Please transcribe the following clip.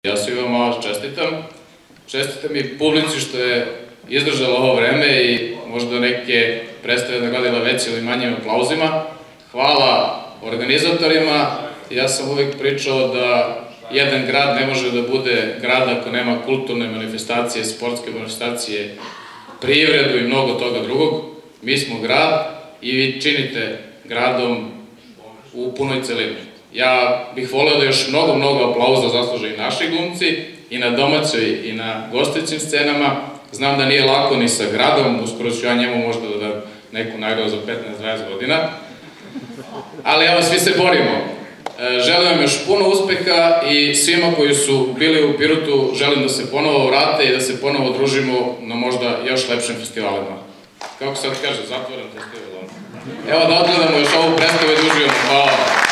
Ja svima malo čestitam. Čestitam i publici što je izdržala ovo vreme i možda neke predstave nagradila većim ili manjim aplauzima. Hvala organizatorima. Ja sam uvijek pričao da jedan grad ne može da bude grad ako nema kulturne manifestacije, sportske manifestacije, privredu i mnogo toga drugog. Mi smo grad i vi činite gradom u punoj celini. Ja bih voleo da još mnogo aplauza zasluže i naši glumci, i na domaćoj i na gostujućim scenama. Znam da nije lako ni sa gradom, uskoro ću ja njemu možda da dam neku nagradu za 15-20 godina. Ali evo, svi se borimo. Želim vam još puno uspeha i svima koji su bili u Pirotu želim da se ponovo vrate i da se ponovo družimo na možda još lepšim festivalima. Kako sad kaže, zatvoren festival. Evo da odgledamo još ovu predstavu i družimo. Hvala.